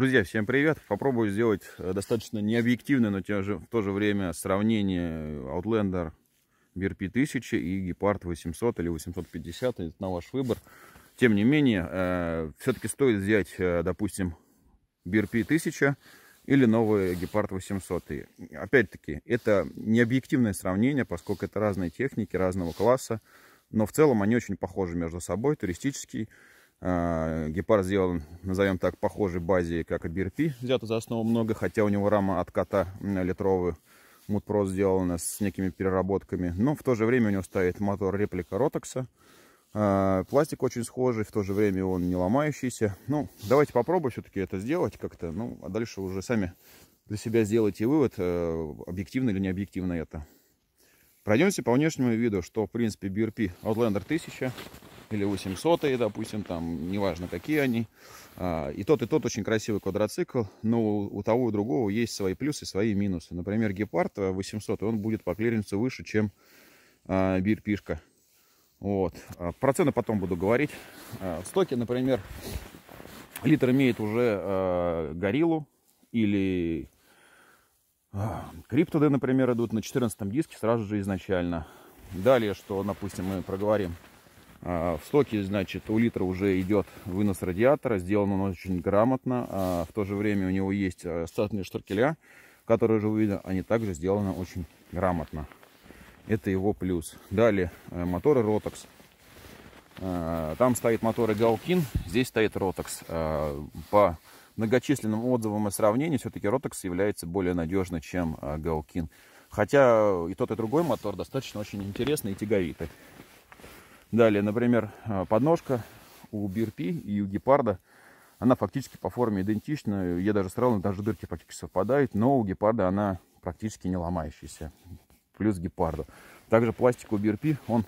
Друзья, всем привет! Попробую сделать достаточно необъективное, но в то же время сравнение Outlander BRP 1000 и Gepard 800 или 850, это на ваш выбор. Тем не менее, все-таки стоит взять, допустим, BRP 1000 или новый Gepard 800. И, опять-таки, это не объективное сравнение, поскольку это разные техники, разного класса, но в целом они очень похожи между собой, туристический. Гепард сделан, назовем так, похожей базе, как и BRP, взято за основу много, хотя у него рама от кота литровый, Mud-Pro сделана с некими переработками, но в то же время у него стоит мотор реплика Rotax, пластик очень схожий, в то же время он не ломающийся. Ну, давайте попробуем все-таки это сделать как-то, ну, а дальше уже сами для себя сделайте вывод, объективно или не объективно это. Пройдемся по внешнему виду, что в принципе BRP Outlander 1000 или 800, допустим, там, неважно какие они. И тот очень красивый квадроцикл, но у того и другого есть свои плюсы, свои минусы. Например, Gepard 800, он будет по клиренсу выше, чем BRP-шка. Вот. Про цены потом буду говорить. В стоке, например, литр имеет уже Гориллу или Crypto, например, идут на 14 диске сразу же изначально. Далее, что, допустим, мы проговорим. В стоке, значит, у литра уже идет вынос радиатора. Сделан он очень грамотно. В то же время у него есть статные штуркеля, которые уже видно, они также сделаны очень грамотно. Это его плюс. Далее моторы Rotax. Там стоит моторы Галкин, здесь стоит Rotax. По многочисленным отзывам и сравнению, все-таки Rotax является более надежным, чем Галкин. Хотя и тот, и другой мотор достаточно очень интересный и тяговитый. Далее, например, подножка у BRP и у Гепарда, она фактически по форме идентична. Я даже сравнил, даже дырки практически совпадают, но у Гепарда она практически не ломающаяся. Плюс Гепарду. Также пластик у BRP, он,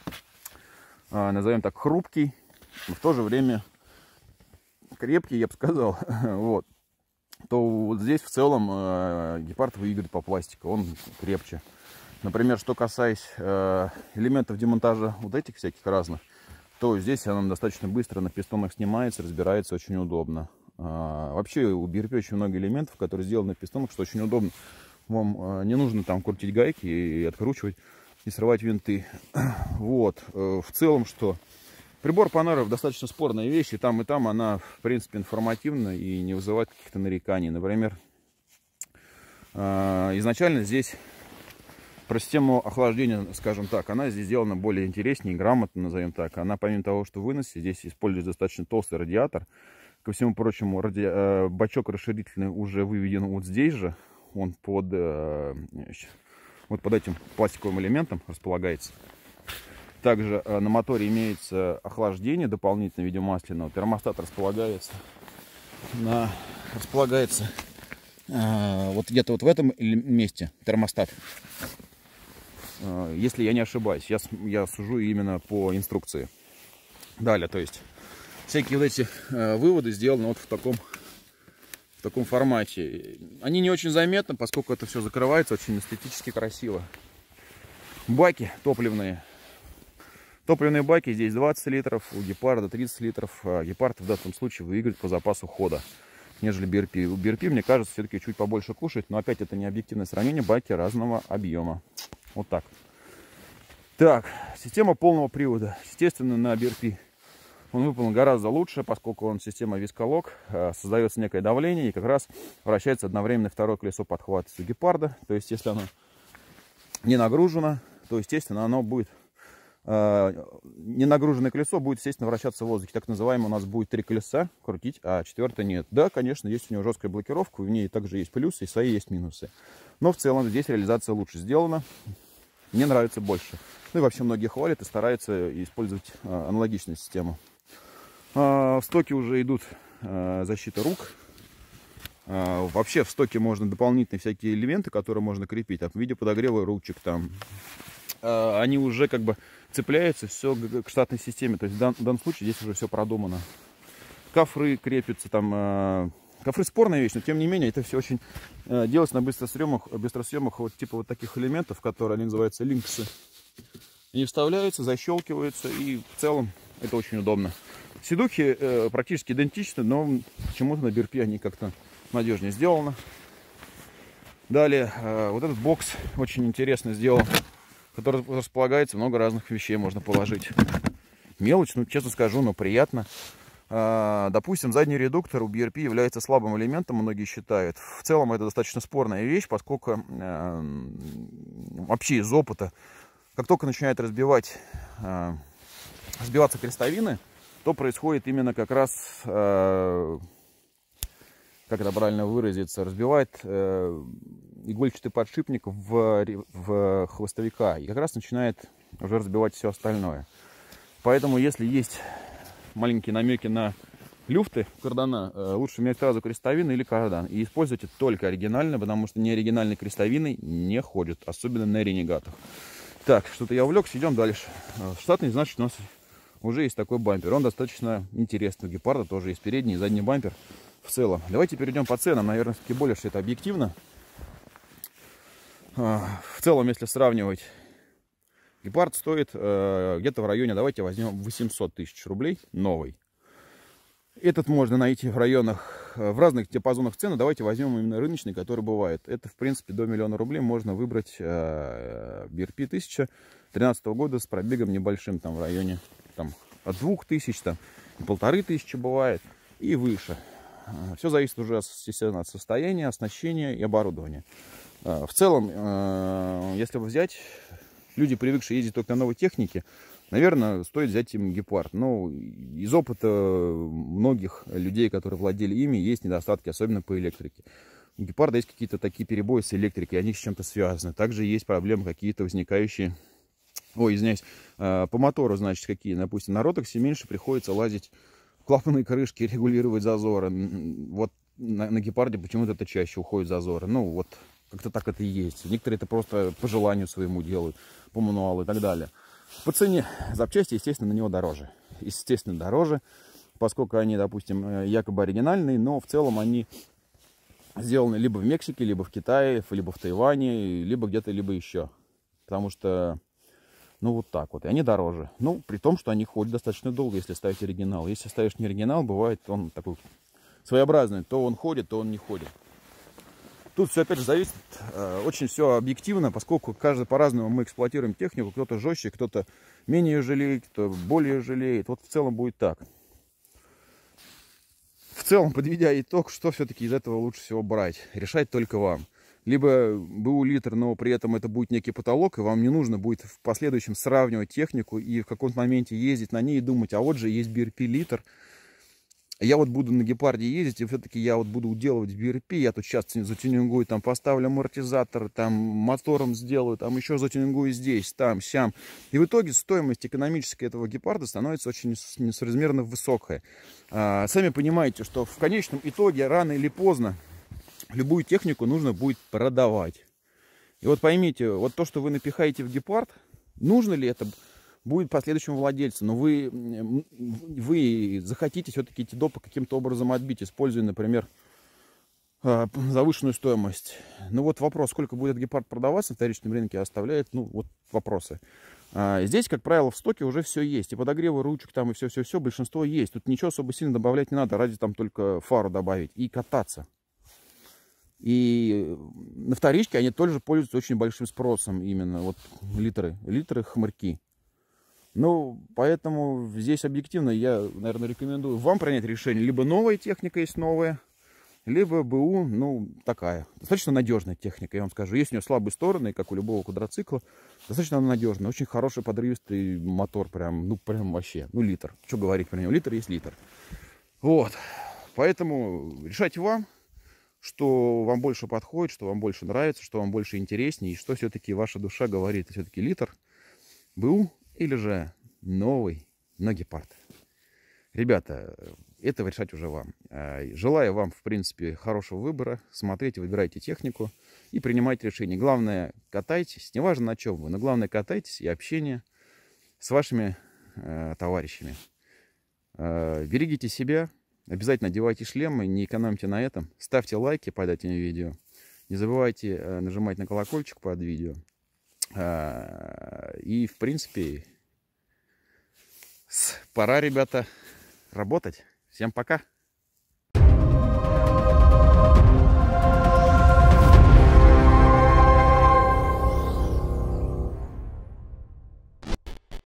назовем так, хрупкий, но в то же время крепкий, я бы сказал. Вот. То вот здесь в целом Гепард выиграет по пластику, он крепче. Например, что касается элементов демонтажа вот этих всяких разных, то здесь она достаточно быстро на пистонах снимается, разбирается очень удобно. Вообще у BRP очень много элементов, которые сделаны на пистонах, что очень удобно. Вам не нужно там крутить гайки и откручивать, и срывать винты. Вот. В целом, что прибор Панаров достаточно спорная вещь, и там она, в принципе, информативна и не вызывает каких-то нареканий. Например, изначально здесь про систему охлаждения, скажем так, она здесь сделана более интереснее, грамотно, назовем так. Она, помимо того, что в выносе, здесь использует достаточно толстый радиатор. Ко всему прочему, бачок расширительный уже выведен вот здесь же. Он под этим пластиковым элементом располагается. Также на моторе имеется охлаждение дополнительное в виде масляного. Термостат располагается вот где-то вот в этом месте термостат. Если я не ошибаюсь, я сужу именно по инструкции. Далее, то есть всякие вот эти выводы сделаны вот в таком формате. Они не очень заметны, поскольку это все закрывается очень эстетически красиво. Баки топливные. Топливные баки здесь 20 литров, у Гепарда 30 литров. Гепард в данном случае выиграет по запасу хода, нежели BRP. У BRP, мне кажется, все-таки чуть побольше кушает, но опять это не объективное сравнение, баки разного объема. Вот так. Так, система полного привода. Естественно, на BRP он выполнен гораздо лучше, поскольку он система висколок, создается некое давление и как раз вращается одновременно второе колесо подхвата у Гепарда. То есть, если оно не нагружено, то, естественно, оно будет ненагруженное колесо будет, естественно, вращаться в воздухе. Так называемое у нас будет 3 колеса крутить, а 4 нет. Да, конечно, есть у него жесткая блокировка, в ней также есть плюсы и свои есть минусы. Но в целом здесь реализация лучше сделана. Мне нравится больше. Ну и вообще многие хвалят и стараются использовать аналогичную систему. В стоке уже идут защита рук. Вообще в стоке можно дополнительные всякие элементы, которые можно крепить. В виде подогрева ручек там. Они уже как бы цепляются все к штатной системе. То есть в данном случае здесь уже все продумано. Кофры крепятся там. Кофры спорная вещь, но тем не менее это все очень делается на быстросъемах вот типа вот таких элементов, которые они называются линксы. Они вставляются, защелкиваются и в целом Это очень удобно. Сидухи практически идентичны, но почему-то на BRP они как-то надежнее сделаны. Далее, вот этот бокс очень интересно сделан, который располагается, много разных вещей можно положить. Мелочь, ну, честно скажу, но приятно. Допустим, задний редуктор у BRP является слабым элементом, многие считают. В целом это достаточно спорная вещь, поскольку вообще из опыта, как только начинает разбиваться крестовины, то происходит именно как раз, как это правильно выразиться, разбивает игольчатый подшипник в хвостовика и как раз начинает уже разбивать все остальное. Поэтому, если есть маленькие намеки на люфты кардана, лучше менять сразу крестовины или кардан. И используйте только оригинальные, потому что неоригинальные крестовины не ходят, особенно на ренегатах. Так, что-то я увлекся, идем дальше. Штатный, значит, у нас уже есть такой бампер. Он достаточно интересный. У гепарда тоже есть передний и задний бампер в целом. Давайте перейдем по ценам. Наверное, все-таки более что это объективно. В целом, если сравнивать, гепард стоит где-то в районе, давайте возьмем 800 тысяч рублей, новый. Этот можно найти в районах, в разных диапазонах цен. Давайте возьмем именно рыночный, который бывает. Это, в принципе, до 1 000 000 рублей можно выбрать BRP 2013 года с пробегом небольшим, там в районе там, от 2000, там, 1500 бывает и выше. Все зависит уже, естественно, от состояния, оснащения и оборудования. В целом, если взять, люди, привыкшие ездить только на новой технике, наверное, стоит взять им гепард. Но из опыта многих людей, которые владели ими, есть недостатки, особенно по электрике. У гепарда есть какие-то такие перебои с электрикой, они с чем-то связаны. Также есть проблемы какие-то возникающие, ой, извиняюсь, по мотору, значит, какие. Допустим, на ротоксе меньше приходится лазить в клапанные крышки, регулировать зазоры. Вот на гепарде почему-то это чаще уходит зазоры. Ну, вот как-то так это и есть. Некоторые это просто по желанию своему делают, по мануалу и так далее. По цене запчасти, естественно, на него дороже. Естественно, дороже, поскольку они, допустим, якобы оригинальные, но в целом они сделаны либо в Мексике, либо в Китае, либо в Тайване, либо где-то, либо еще. Потому что, ну, вот так вот. И они дороже. Ну, при том, что они ходят достаточно долго, если ставить оригинал. Если ставишь не оригинал, бывает он такой своеобразный. То он ходит, то он не ходит. Тут все, опять же, зависит, очень все объективно, поскольку каждый по-разному мы эксплуатируем технику. Кто-то жестче, кто-то менее жалеет, кто более жалеет. Вот в целом будет так. В целом, подведя итог, что все-таки из этого лучше всего брать? Решать только вам. Либо БУ литр, но при этом это будет некий потолок, и вам не нужно будет в последующем сравнивать технику и в каком-то моменте ездить на ней и думать, а вот же есть BRP литр. Я вот буду на гепарде ездить, и все-таки я вот буду уделывать BRP, я тут сейчас затюнингую, там поставлю амортизатор, там мотором сделаю, там еще затюнингую здесь, там, сям. И в итоге стоимость экономическая этого гепарда становится очень несоразмерно высокая. Сами понимаете, что в конечном итоге рано или поздно любую технику нужно будет продавать. И вот поймите, вот то, что вы напихаете в гепард, нужно ли это будет последующему владельцу, но вы захотите все-таки эти допы каким-то образом отбить, используя, например, завышенную стоимость. Ну вот вопрос, сколько будет гепард продаваться на вторичном рынке, оставляет, ну вот вопросы. Здесь, как правило, в стоке уже все есть, и подогревы ручек там, и все, большинство есть. Тут ничего особо сильно добавлять не надо, ради там только фару добавить и кататься. И на вторичке они тоже пользуются очень большим спросом, именно вот литры хмырьки. Ну, поэтому здесь объективно я, наверное, рекомендую вам принять решение. Либо новая техника есть новая, либо БУ, ну, такая. Достаточно надежная техника, я вам скажу. Есть у нее слабые стороны, как у любого квадроцикла. Достаточно надежная. Очень хороший подрывистый мотор, прям, ну, прям вообще. Ну, литр. Что говорить про него? Литр есть литр. Вот. Поэтому решайте вам, что вам больше подходит, что вам больше нравится, что вам больше интереснее, и что все-таки ваша душа говорит. Все-таки литр, БУ, или же новый, но гепард. Ребята, это решать уже вам. Желаю вам, в принципе, хорошего выбора. Смотрите, выбирайте технику и принимайте решение. Главное, катайтесь, неважно на чем вы, но главное, катайтесь и общение с вашими товарищами. Берегите себя, обязательно одевайте шлемы, не экономьте на этом. Ставьте лайки под этим видео. Не забывайте нажимать на колокольчик под видео. И, в принципе, с пора, ребята, работать. Всем пока.